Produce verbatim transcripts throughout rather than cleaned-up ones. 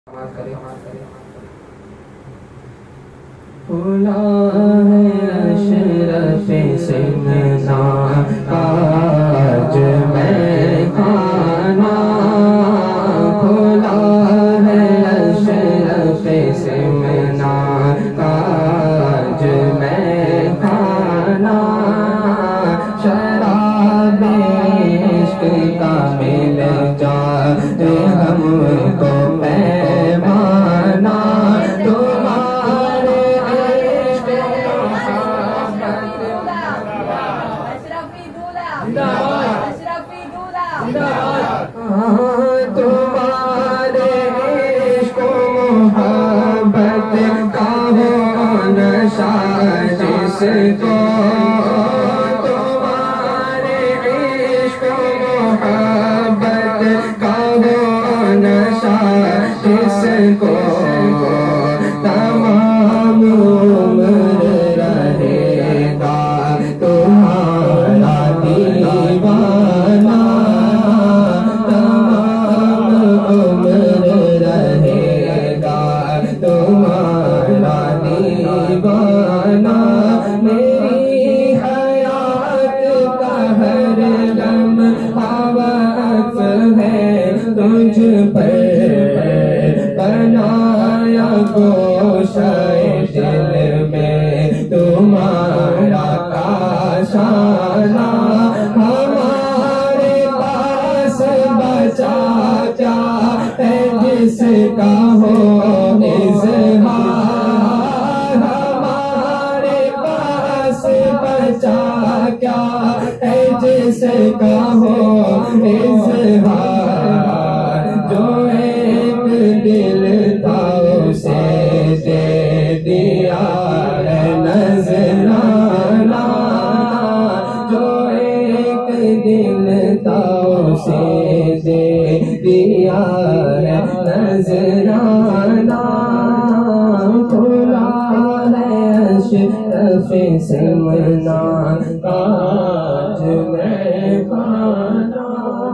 खुला है अशरफ़े सिमना आज मैं खाना, खुला है अशरफ़े सिमना आज मैं खाना, शराबे इश्क़ का मिल जाए हमको पैमाना, तुम्हारे इश्क़ मोहब्बत का हो नशा जिसको, तुम्हारे इश्क़ मोहब्बत का हो नशा जिसको, तमाम उम्र रहेगा तुम्हारा दीवाना, तमाम उम्र रहेगा तुम्हारा दीवाना, मेरी हयात का हर लम्हा वक़्फ़ है तुझ पर, बनाया गोशाए दिल में तुम्हारा काशाना, हमारे पास बचा क्या है जिसका हो इज़हार, हमारे पास बचा क्या है जिसका हो इज़हार, जो एक दिल था उसे दे दिया है नज़राना, जो एक दिल था उसे दे दिया है नज़राना, खुला है अशरफ़े सिमना आज मैं खाना।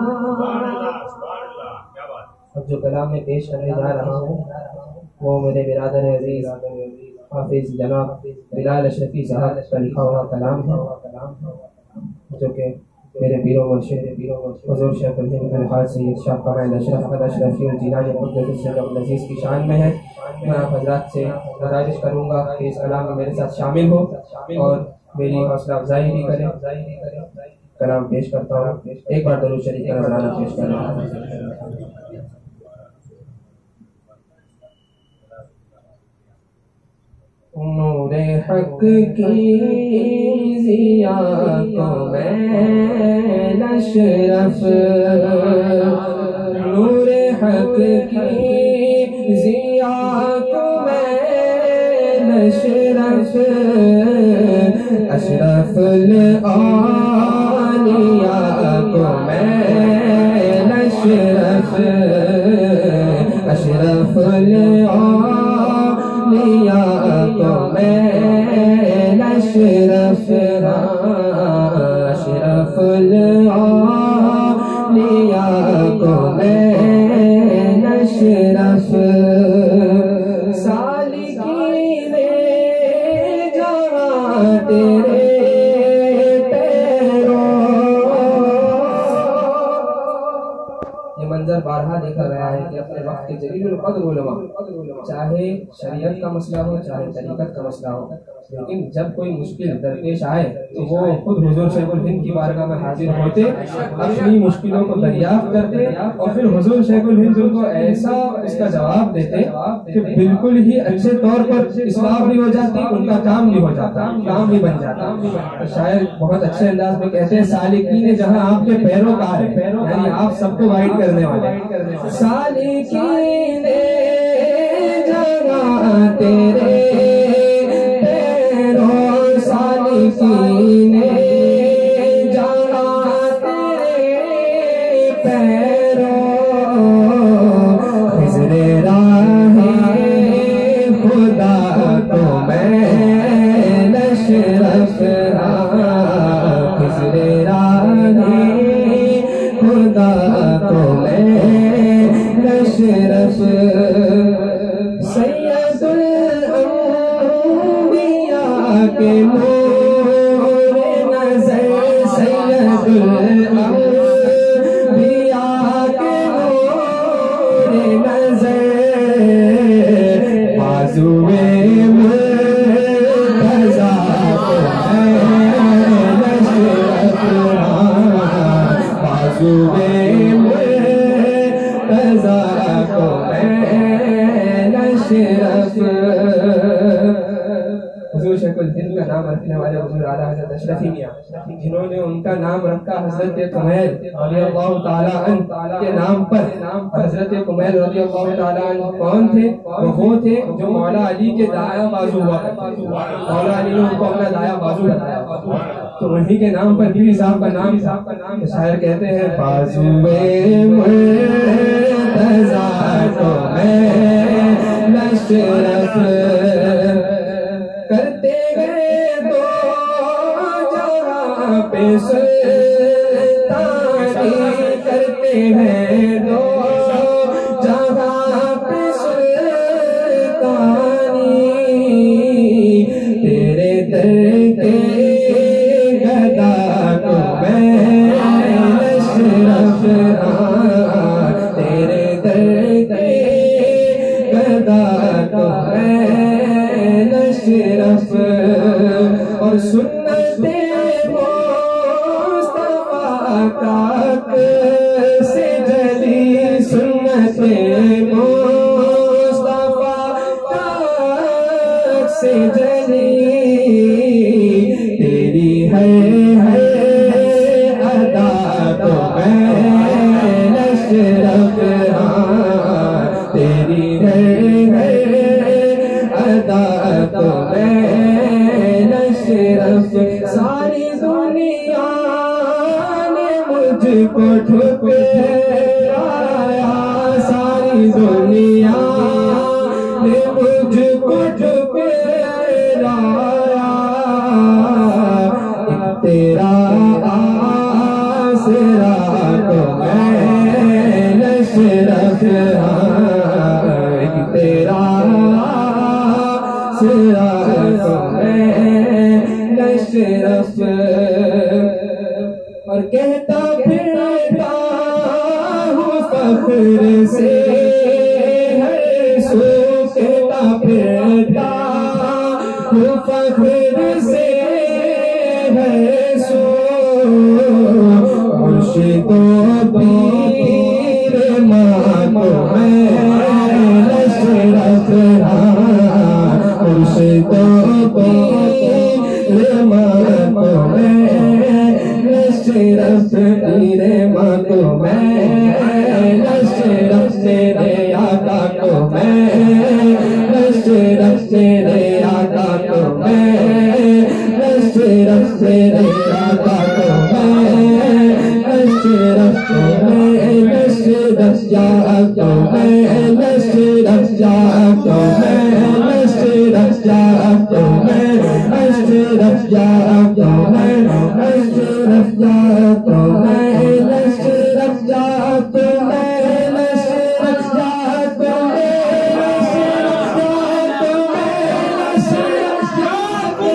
अब जो कलाम में पेश करने जा रहा हूँ वो मेरे बिरादर अजीज हाफिज जनाब बिलाल अशरफी साहब का लिखा हुआ कलाम है, जो कि मेरे पीरो मुर्शिद हुज़ूर शेख़ुल हिंद अलहाज सैयद शाह कमाल अशरफ अहमद अशरफी और जीलानी अब्दुल अज़ीज़ की शान में है। मैं आप हज़रात से गुज़ारिश करूँगा कि इस कलाम में मेरे साथ शामिल हो और मेरी हौसला अफजाई भी करें। कलाम पेश करता हूँ, एक बार दरूद शरीफ का नज़राना पेश करें। नूरे हक की ज़िया को मैं अशरफ, नूरे हक की ज़िया को मैं अशरफ, अशरफुल औलिया को मैं अशरफ, अशरफुल औलिया को मैं अशरफ, अशरफुल औलिया को मैं अशरफ, सालिकीने जहाँ तेरे मंजर बारहा देखा गया है कि अपने वक्त के जलील क़द्र उलमा, चाहे शरीयत का मसला हो चाहे तरीक़त का मसला हो, लेकिन जब कोई मुश्किल दरपेश आए तो वो खुद हुज़ूर शेख़ुल हिंद की बारगाह में हाजिर होते, अपनी मुश्किलों को दरियाफ्त करते और फिर हुज़ूर शेख़ुल हिंद उनको ऐसा इसका जवाब देते कि बिल्कुल ही अच्छे तौर पर इस्लाह भी हो जाती, उनका काम भी हो जाता, काम भी बन जाता। तो शायद बहुत अच्छे अंदाज में कहते हैं सालिकीने जहाँ आपके पैरोकार है, यानी आप सबको गाइड करने वाले, सालिकीने जहाँ तेरे पैरों, सालिकीने जहाँ तेरे पैरों, खिज़्र राहे खुदा को मैं अशरफ, खिज़्र राहे खुदा को मैं अशरफ। अशरफ। हुजूर शेखुल हिंद का नाम रखने वाले हुजूर आला हज़रत अशरफी मियां, जिन्होंने उनका नाम रखा हज़रत कुमैल रज़ियल्लाहु ताला अन्हु के नाम पर। हज़रत कुमैल रज़ियल्लाहु ताला अन्हु कौन थे? वो थे जो मौला अली के दाया बाजू हुआ करते थे। मौला अली ने उनको अपना दाया बाजू बताया, तो उन्हीं के नाम पर पीर साहब का नाम साहब का नाम शायर कहते हैं, बाजुए मुर्तज़ा को मैं अशरफ करते गए तो जहाँ पे सुल्तानी करते हैं दो जहाँ पे सुल्तानी। तेरे दर के गदा को मैं अशरफ, तेरे दर के गदा को मैं अशरफ। और सुन्नते मुस्तफा का से जली, सुन्नते मुस्तफा का से जली। तेरी है है अदा तो मैं अशरफ, तेरी है है अदा तो मैं अशरफ। सारी दुनिया ने मुझको ठुकराया, सारी दुनिया ने मुझको ठुकराया। एक तेरा आसरा तो मैं अशरफ, एक तेरा आसरा तो मैं अशरफ। और कहता फिरता हूँ फख्र से हर सू, कहता फिरता हूँ फख्र से हर सू। मुर्शिदो पीर माँ को मैं अशरफ, मुर्शिदो पीर माँ को मैं अशरफ। पीर माँ को मैं अशरफ, तेरे आका को मैं अशरफ, तेरे आका को मैं अशरफ, तेरे आका को मैं अशरफ। मैं अशरफ या तो मैं अशरफ या तो मैं अशरफ या तो मैं अशरफ या तो मैं अशरफ या तो मैं अशरफ या तो मैं अशरफ या तो मैं अशरफ या तो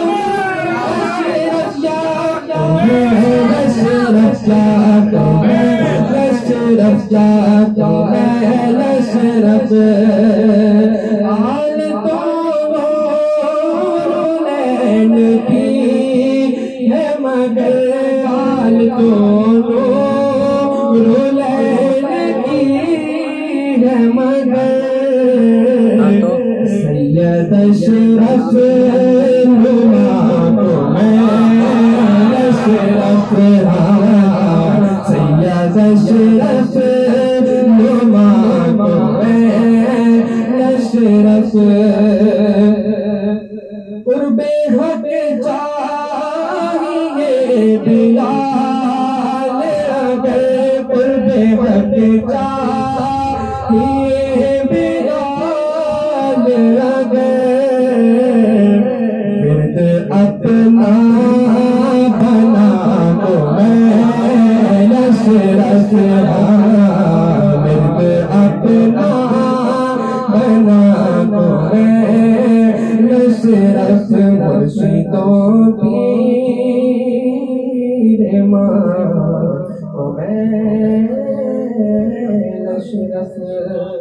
मैं अशरफ या तो मैं अशरफ या तो मैं अशरफ। हाल तो नैन की है मगर हाल तो नैन की है मगर। सैयद अशरफ नुमा को मैं अशरफ, सैयद अशरफ नुमा को मैं अशरफ। कुर्बे हक चाहिए बिलाल अगर, कुर्बे हक चाहिए बिलाल अगर। विर्द अपना बना को मैं अशरफ, विर्द अपना बना को मैं अशरफ। मुर्शिदों पीर माँ को मैं अशरफ।